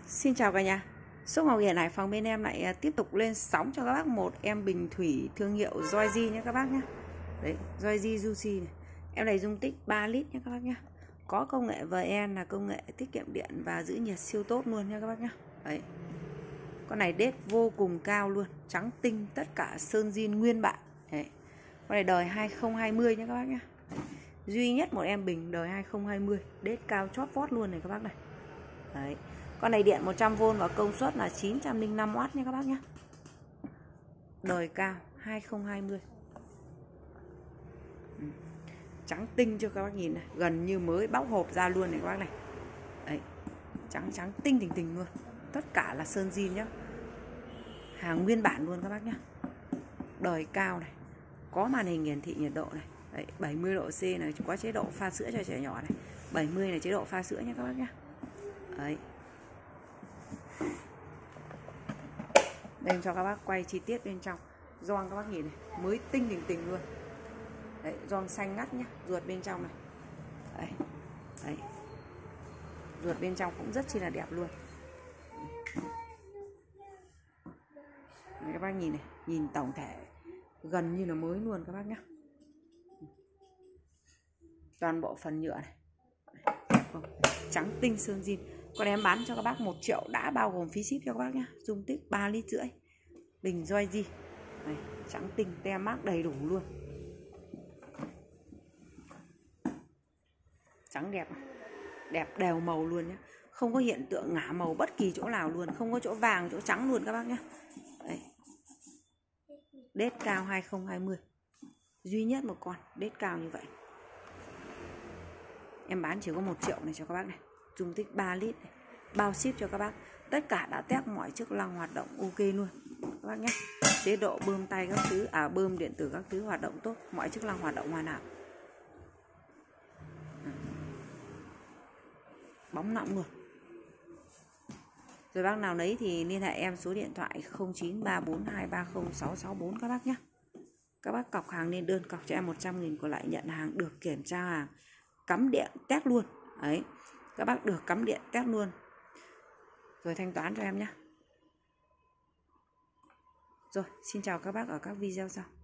Xin chào cả nhà. Shop Ngọc Hiển Hải Phòng bên em lại tiếp tục lên sóng cho các bác một em bình thủy thương hiệu Joyji nhé các bác nhé. Đấy, Joyji Juicy này. Em này dung tích 3 lít nhé các bác nhé. Có công nghệ VN là công nghệ tiết kiệm điện và giữ nhiệt siêu tốt luôn nha các bác nhé. Đấy. Con này đét vô cùng cao luôn, trắng tinh, tất cả sơn zin nguyên bản. Đấy. Con này đời 2020 nhé các bác nhé. Duy nhất một em bình đời 2020, đét cao chót vót luôn này các bác này. Đấy. Con này điện 100V và công suất là 905W nha các bác nhé. Đời cao 2020. Trắng tinh cho các bác nhìn này, gần như mới bóc hộp ra luôn này các bác này. Đấy. Trắng tinh tình tình luôn. Tất cả là sơn zin nhá. Hàng nguyên bản luôn các bác nhé. Đời cao này. Có màn hình hiển thị nhiệt độ này. Đấy, 70 độ C này, có chế độ pha sữa cho trẻ nhỏ này. 70 là chế độ pha sữa nha các bác nhé. Đấy. Đây cho các bác quay chi tiết bên trong. Gioăng các bác nhìn này, mới tinh tình luôn. Đấy, gioăng xanh ngắt nhá, ruột bên trong này. Đấy. Đấy. Ruột bên trong cũng rất chi là đẹp luôn. Đấy, các bác nhìn này, nhìn tổng thể gần như là mới luôn các bác nhé. Toàn bộ phần nhựa này. Trắng tinh sơn zin. Còn em bán cho các bác 1 triệu đã bao gồm phí ship cho các bác nhé. Dung tích 3,5 lít. Bình Joyji. Này, trắng tinh, tem mác đầy đủ luôn. Trắng đẹp. Đẹp đều màu luôn nhé. Không có hiện tượng ngả màu bất kỳ chỗ nào luôn. Không có chỗ vàng, chỗ trắng luôn các bác nhé. Đấy. Đét cao 2020. Duy nhất một con đét cao như vậy. Em bán chỉ có 1 triệu này cho các bác này. Dung tích 3 lít này. Bao ship cho các bác. Tất cả đã test mọi chức năng hoạt động ok luôn các bác nhé. Chế độ bơm tay các thứ, bơm điện tử các thứ hoạt động tốt. Mọi chức năng hoạt động hoàn hảo. Bóng nọng luôn. Rồi bác nào lấy thì liên hệ em số điện thoại 0934230664 các bác nhé. Các bác cọc hàng lên đơn, cọc cho em 100.000 còn lại nhận hàng, được kiểm tra hàng, cắm điện test luôn. Đấy. Các bác được cắm điện test luôn. Rồi thanh toán cho em nhé. Rồi, xin chào các bác ở các video sau.